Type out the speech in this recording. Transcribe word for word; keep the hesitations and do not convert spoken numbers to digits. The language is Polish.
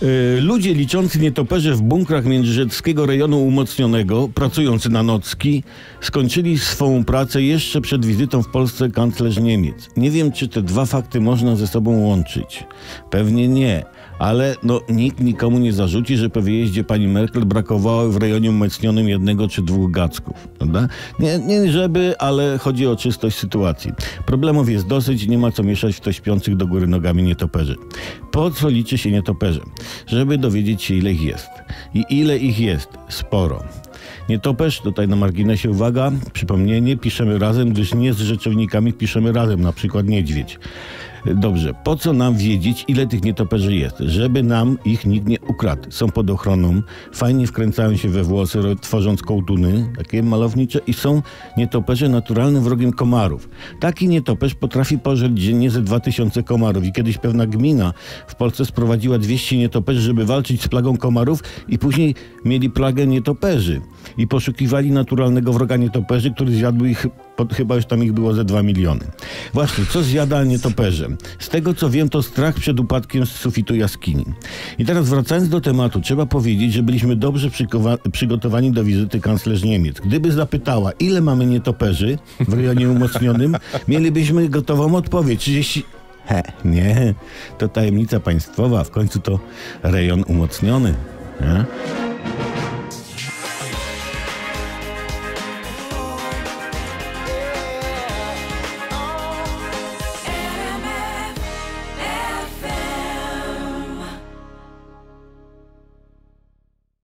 Yy, ludzie liczący nietoperze w bunkrach międzyrzeckiego rejonu umocnionego, pracujący na nocki, skończyli swą pracę jeszcze przed wizytą w Polsce kanclerz Niemiec. Nie wiem, czy te dwa fakty można ze sobą łączyć. Pewnie nie. Ale no, nikt nikomu nie zarzuci, że po wyjeździe pani Merkel brakowało w rejonie umocnionym jednego czy dwóch gacków. Prawda? Nie, nie żeby, ale chodzi o czystość sytuacji. Problemów jest dosyć, nie ma co mieszać w to śpiących do góry nogami nietoperzy. Po co liczy się nietoperze? Żeby dowiedzieć się, ile ich jest. I ile ich jest? Sporo. Nietoperz, tutaj na marginesie uwaga, przypomnienie, piszemy razem, gdyż nie z rzeczownikami piszemy razem, na przykład niedźwiedź. Dobrze, po co nam wiedzieć, ile tych nietoperzy jest? Żeby nam ich nikt nie ukradł. Są pod ochroną, fajnie wkręcają się we włosy, tworząc kołtuny, takie malownicze, i są nietoperze naturalnym wrogiem komarów. Taki nietoperz potrafi pożreć dziennie ze dwa tysiące komarów i kiedyś pewna gmina w Polsce sprowadziła dwieście nietoperzy, żeby walczyć z plagą komarów, i później mieli plagę nietoperzy i poszukiwali naturalnego wroga nietoperzy, który zjadł ich, chyba już tam ich było ze dwa miliony. Właśnie, co zjada nietoperze? Z tego, co wiem, to strach przed upadkiem z sufitu jaskini. I teraz wracając do tematu, trzeba powiedzieć, że byliśmy dobrze przygotowani do wizyty kanclerz Niemiec. Gdyby zapytała, ile mamy nietoperzy w rejonie umocnionym, mielibyśmy gotową odpowiedź. trzydzieści... He, nie, to tajemnica państwowa, w końcu to rejon umocniony. Nie?